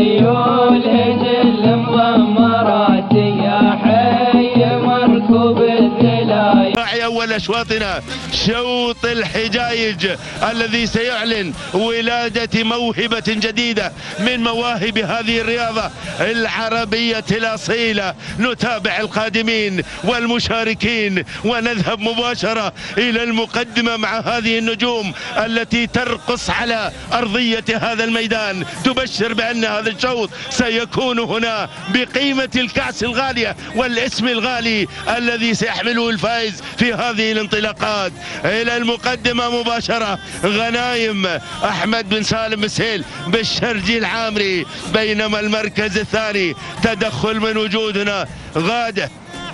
خيول هجل مضمرات يا حي مركوب الذلايل. أول أشواطنا شوط الحجايج الذي سيعلن ولادة موهبة جديدة من مواهب هذه الرياضة العربية الأصيلة. نتابع القادمين والمشاركين ونذهب مباشرة إلى المقدمة مع هذه النجوم التي ترقص على أرضية هذا الميدان. تبشر بأن هذا الشوط سيكون هنا بقيمة الكأس الغالية والاسم الغالي الذي سيحمله الفائز في هذه الانطلاقات. إلى المقدمة مباشرة غنايم أحمد بن سالم بسهيل بالشرجي العامري، بينما المركز الثاني تدخل من وجودنا غادة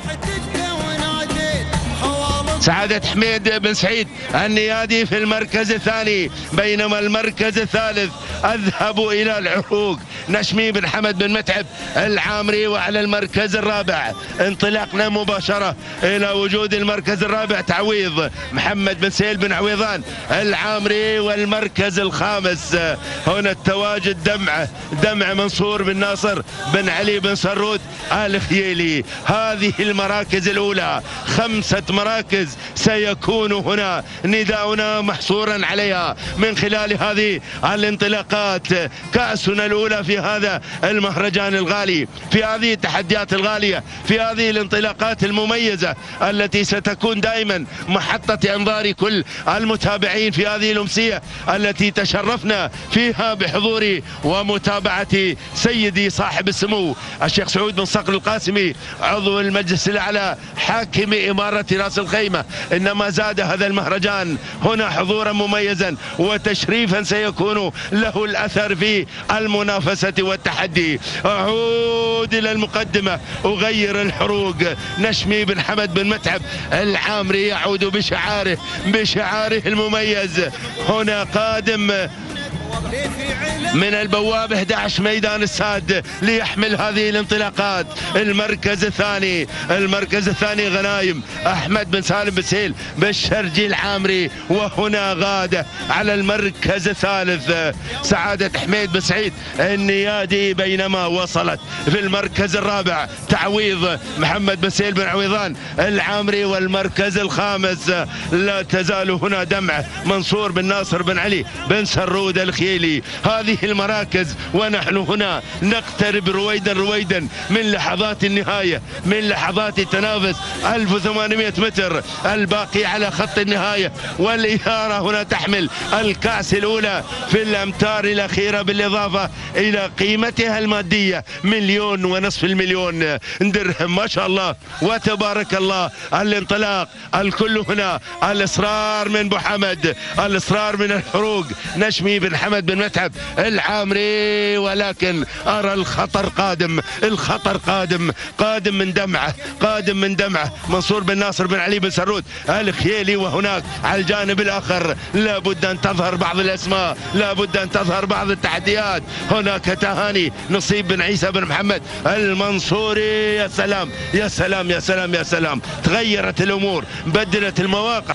سعادة حميد بن سعيد النيادي في المركز الثاني، بينما المركز الثالث أذهب إلى العروق نشمي بن حمد بن متعب العامري. وعلى المركز الرابع انطلاقنا مباشرة إلى وجود المركز الرابع تعويض محمد بن سهيل بن عويضان العامري. والمركز الخامس هنا التواجد دمع منصور بن ناصر بن علي بن سرود الخيلي. هذه المراكز الأولى 5 مراكز سيكون هنا نداؤنا محصورا عليها من خلال هذه الانطلاقات. كأسنا الأولى في هذا المهرجان الغالي، في هذه التحديات الغالية، في هذه الانطلاقات المميزة التي ستكون دائما محطة أنظار كل المتابعين في هذه الأمسية التي تشرفنا فيها بحضور ومتابعة سيدي صاحب السمو الشيخ سعود بن صقر القاسمي عضو المجلس الأعلى حاكم إمارة رأس الخيمة. إنما زاد هذا المهرجان هنا حضورا مميزا وتشريفا سيكون له الأثر في المنافسة والتحدي. أعود إلى المقدمة، أغير الحروق. نشمي بن حمد بن متعب العامري يعود بشعاره المميز، هنا قادم من البوابة 11 ميدان الساد ليحمل هذه الانطلاقات. المركز الثاني غنايم أحمد بن سالم بسهيل بالشرجي العامري. وهنا غادة على المركز الثالث سعادة حميد بن سعيد النيادي، بينما وصلت في المركز الرابع تعويض محمد بن سهيل بن عويضان العامري. والمركز الخامس لا تزال هنا دمع منصور بن ناصر بن علي بن سرود الخيلي. هذه المراكز ونحن هنا نقترب رويدا من لحظات النهاية، من لحظات التنافس. 1800 متر الباقي على خط النهاية، والإثارة هنا تحمل الكأس الأولى في الأمتار الأخيرة، بالإضافة إلى قيمتها المادية 1.5 مليون درهم. ما شاء الله وتبارك الله. الانطلاق الكل هنا، الإصرار من أبو حمد، الإصرار من الحروق نشمي بن حمد بن متعب العامري. ولكن أرى الخطر قادم من دمعة منصور بن ناصر بن علي بن سرود الخيلي. وهناك على الجانب الآخر لابد أن تظهر بعض الأسماء، لابد أن تظهر بعض التحديات. هناك تهاني نصيب بن عيسى بن محمد المنصوري. يا سلام يا سلام يا سلام يا سلام، تغيرت الأمور، بدلت المواقع،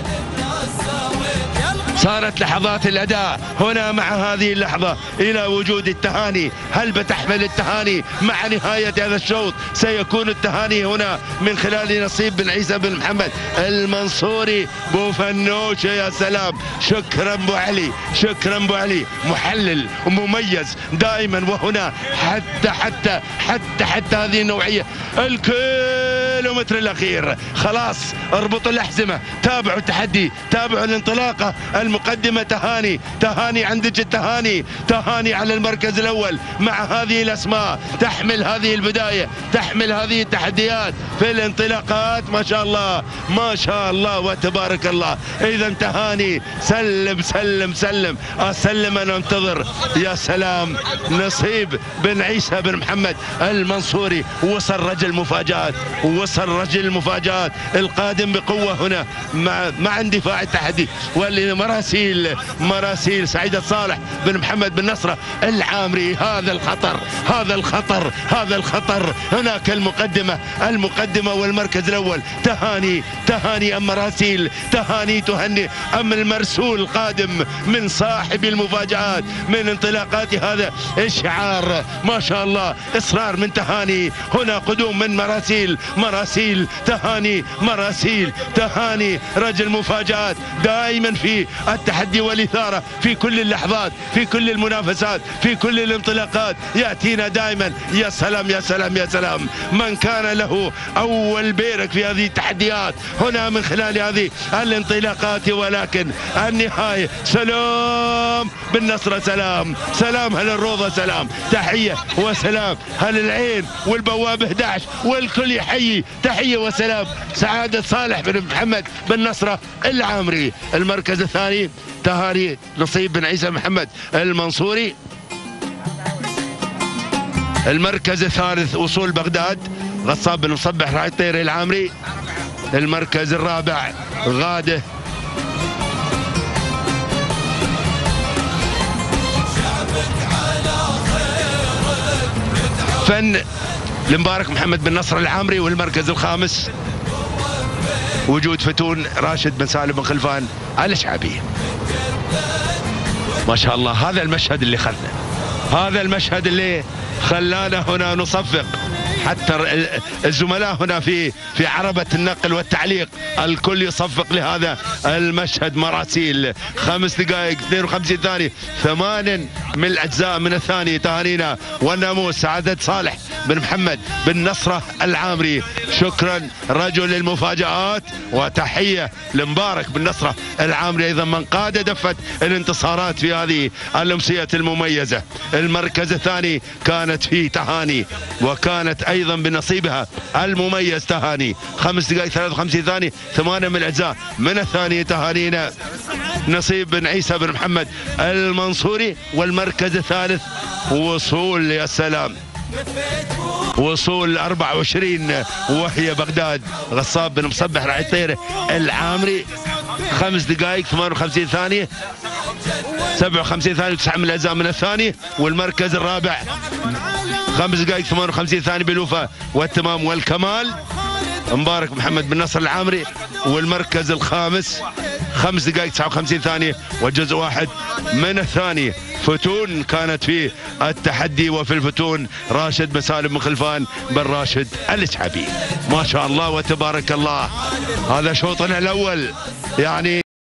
صارت لحظات الأداء هنا مع هذه اللحظة إلى وجود التهاني. هل بتحمل التهاني مع نهاية هذا الشوط؟ سيكون التهاني هنا من خلال نصيب بن عيسى بن محمد المنصوري بوفنوش. يا سلام، شكرا أبو علي، شكرا أبو علي، محلل ومميز دائما. وهنا حتى هذه النوعية الكيلومتر الأخير خلاص اربطوا الأحزمة، تابعوا التحدي، تابعوا الانطلاقة المقدمة. تهاني عندك، تهاني على المركز الأول مع هذه الأسماء، تحمل هذه البداية، تحمل هذه التحديات في الانطلاقات. ما شاء الله ما شاء الله وتبارك الله. إذا تهاني، سلم أنا انتظر. يا سلام، نصيب بن عيسى بن محمد المنصوري وصل رجل المفاجآت القادم بقوة هنا مع اندفاع التحدي واللي مرة مراسيل سعيدة صالح بن محمد بن نصرة العامري. هذا الخطر هناك المقدمة والمركز الأول. تهاني أم مراسيل، تهني أم المرسول قادم من صاحب المفاجآت من انطلاقات هذا الشعار. ما شاء الله إصرار من تهاني، هنا قدوم من مراسيل تهاني رجل مفاجآت دائما في التحدي والإثارة في كل اللحظات، في كل المنافسات، في كل الانطلاقات يأتينا دائما. يا سلام من كان له أول بيرك في هذه التحديات هنا من خلال هذه الانطلاقات، ولكن النهاية سلام بالنصرة، سلام هل الروضة، سلام تحية وسلام هل العين والبوابة 11 والكل يحيي تحية وسلام. سعادة صالح بن محمد بن نصرة العامري. المركز الثاني تهاني نصيب بن عيسى محمد المنصوري. المركز الثالث وصول بغداد غصاب بن مصبح راعي الطير العامري. المركز الرابع غاده فن المبارك محمد بن نصر العامري. والمركز الخامس وجود فتون راشد بن سالم بن خلفان الشعبي. ما شاء الله هذا المشهد اللي خلنا، هذا المشهد اللي خلانا هنا نصفق، حتى الزملاء هنا في عربة النقل والتعليق الكل يصفق لهذا المشهد. مراسيل 5 دقائق 52 ثانية 8 من الأجزاء من الثانية. تهانينا والناموس سعادة صالح بن محمد بن نصرة العامري. شكرا رجل المفاجآت، وتحية لمبارك بن نصرة العامري أيضا من قاد دفة الانتصارات في هذه الأمسية المميزة. المركز الثاني كانت فيه تهاني، وكانت أيضا بنصيبها المميز تهاني. 5 دقائق 53 ثانية 8 من الأجزاء من الثانية. تهانينا نصيب بن عيسى بن محمد المنصوري. والمركز الثالث وصول، يا سلام، وصول 24 وهي بغداد غصاب بن مصبح راعي الطير العامري. 5 دقائق 58 ثانية 57 ثانية 9 من الأجزاء من الثانية. والمركز الرابع 5 دقائق 58 ثانية بالوفاء والتمام والكمال مبارك محمد بن نصر العامري. والمركز الخامس 5 دقائق 59 ثانية وجزء واحد من الثانية. فتون كانت في التحدي، وفي الفتون راشد بن سالم بن خلفان بن راشد الشعبي. ما شاء الله وتبارك الله، هذا شوطنا الأول يعني.